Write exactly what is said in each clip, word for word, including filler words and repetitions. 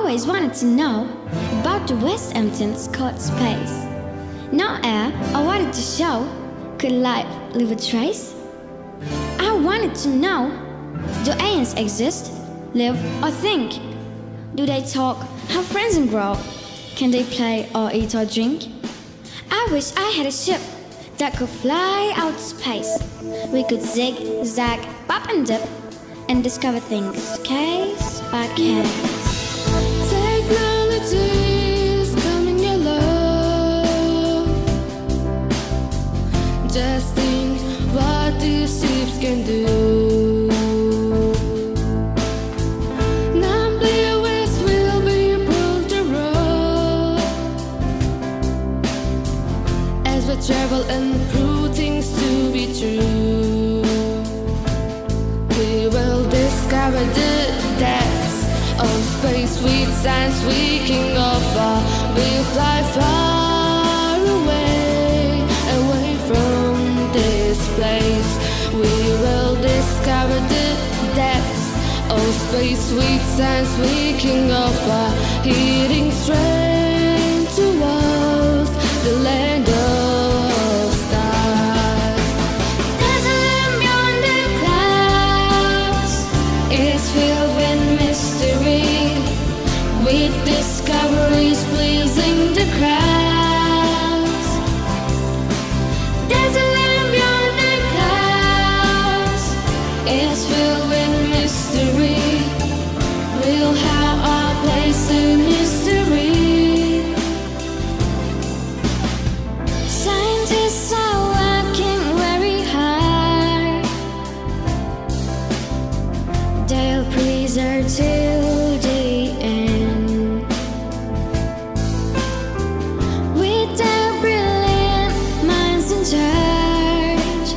always wanted to know about the vast emptiness called space. No air, I wanted to show, could life leave a trace? I wanted to know, do aliens exist, live or think? Do they talk, have friends and grow? Can they play or eat or drink? I wish I had a ship that could fly out to space. We could zig, zag, pop and dip and discover things case by case. Technology's coming yellow. Just think what these ships can do. Numbly west will be approved the road as we travel and prove things to be true. We will discover the depths of space with science we can go far. We'll fly far away, away from this place. We will discover the depths of space with science we can go far. Heading straight towards the land of stars. There's a land beyond the clouds. It's filled with mystery, with discoveries pleasing the crowds. There's a land beyond the clouds. It's filled with mystery. We'll have our place in history. Scientists are working very hard. They'll preserve till the end. With their brilliant minds in charge,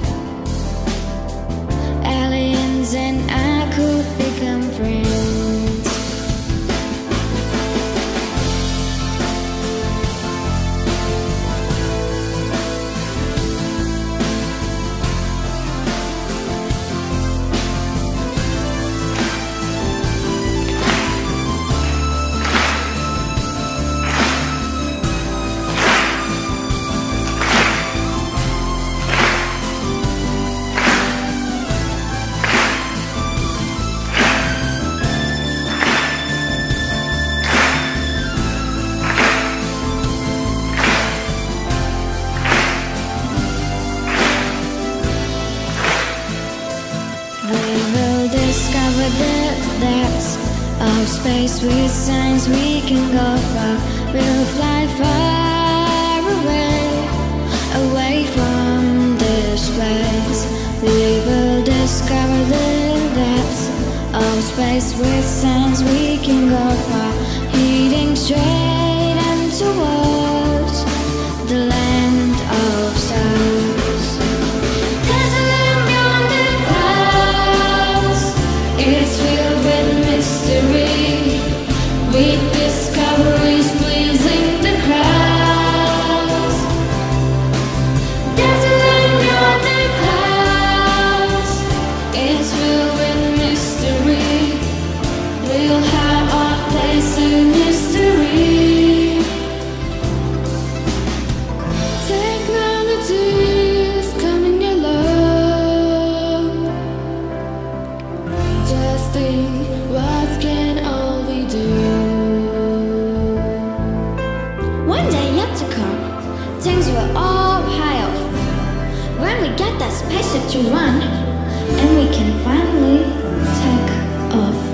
aliens and I could become friends. Of space with science we can go far. We'll fly far away, away from this place. We will discover the depths of space with science we can go far. Heading straight and towards the land of stars. There's a land beyond the clouds. It's filled with mystery, with discoveries pleasing the crowds. There's a land beyond the clouds. It's filled with mystery. We'll have our place in history. Technology's coming yellow. Just think, what can all we do? One day yet to come, things will all pay off when we get that spaceship to run and we can finally take off.